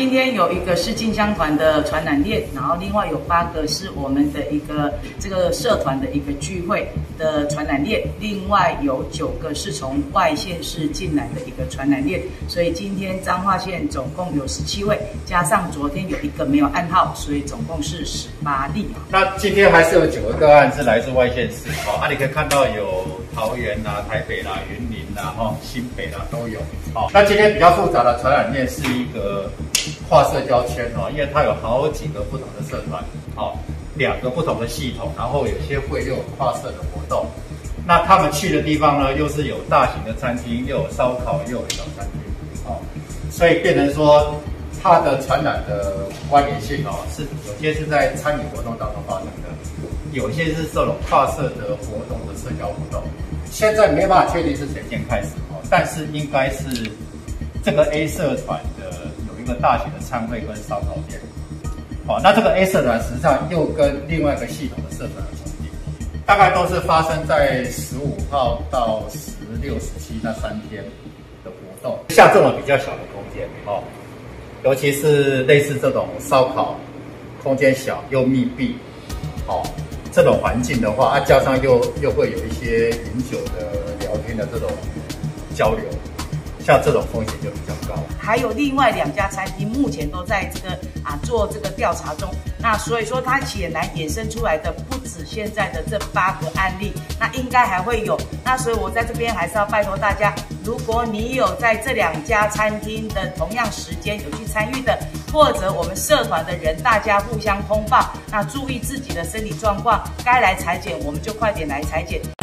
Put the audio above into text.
今天有一个是进香团的传染链，然后另外有8个是我们的一个这个社团的一个聚会的传染链，另外有9个是从外县市进来的一个传染链，所以今天彰化县总共有17位，加上昨天有1个没有暗号，所以总共是18例。 那今天还是有9个个案是来自外县市你可以看到有桃园啦、台北啦、云林啦、新北啦都有。那今天比较复杂的传染链是一个跨社交圈因为它有好几个不同的社团，2个不同的系统，然后有些会又有跨社的活动。那他们去的地方呢，又是有大型的餐厅，又有烧烤，又有小餐厅，所以变成说它的传染的关联性是有些是在餐饮活动当中发生的，有些是这种跨社的活动的社交活动。现在没办法确定是谁先开始但是应该是这个 A 社团的有一个大型的餐会跟烧烤店。那这个 A 社团实际上又跟另外一个系统的社团有重叠，大概都是发生在15号到16、17那3天的活动。像这种比较小的空间尤其是类似这种烧烤，空间小又密闭这种环境的话，加上又会有一些饮酒的聊天的这种交流，像这种风险就比较高。 还有另外2家餐厅目前都在这个做这个调查中，那所以说它显然衍生出来的不止现在的这8个案例，那应该还会有。那所以我在这边还是要拜托大家，如果你有在这2家餐厅的同样时间有去参与的，或者我们社团的人大家互相通报，那注意自己的身体状况，该来采检我们就快点来采检。